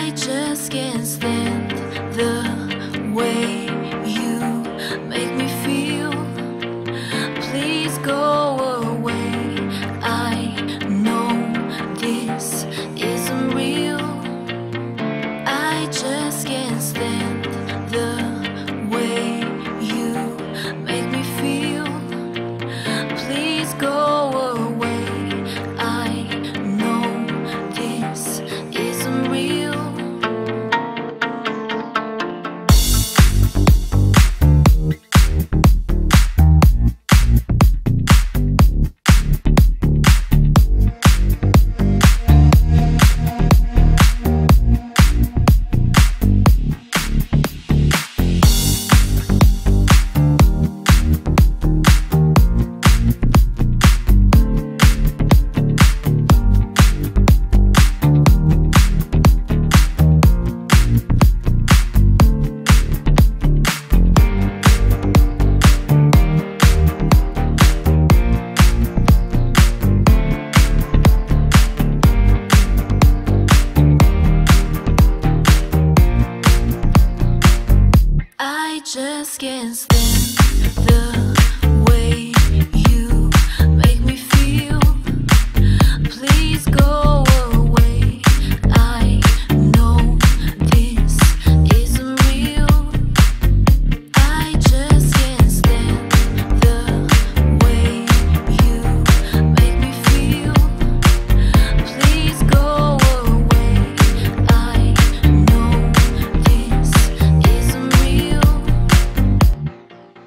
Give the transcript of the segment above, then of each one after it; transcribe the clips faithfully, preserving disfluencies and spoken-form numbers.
I just can't stand the way you make me feel. Please go away. I know this isn't real. I just can't stand the way you make me feel. Please go away. I know this isn't real. I just can't stand the way you make me feel. Please go away. I know this isn't real. I just can't stand the way you make me feel. Please go away. I know this isn't real.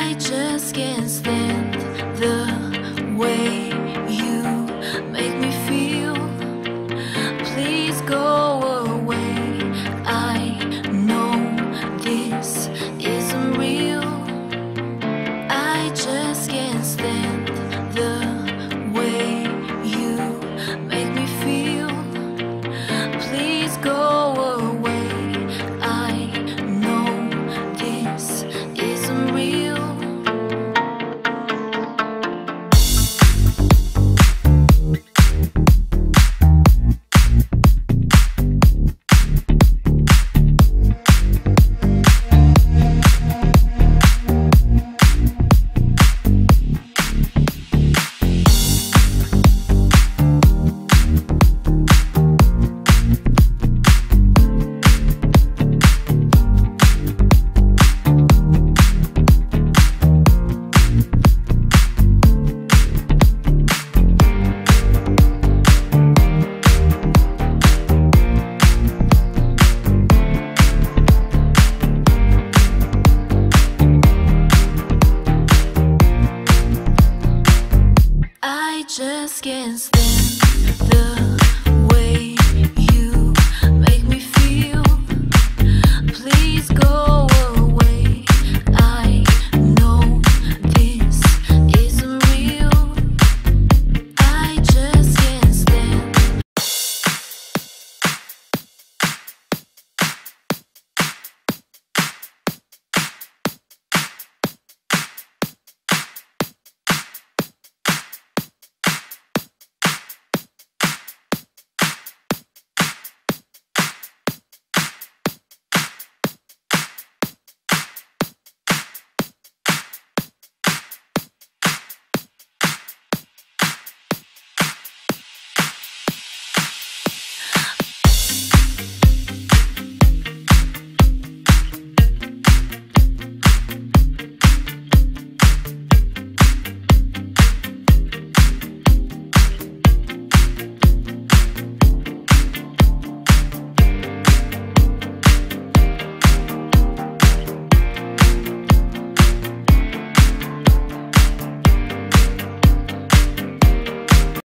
I just can't stand the way you make me feel. Please go away. I know this isn't real. I just can't stand the way you make me feel. Please go away. I know this isn't real. I just can't stand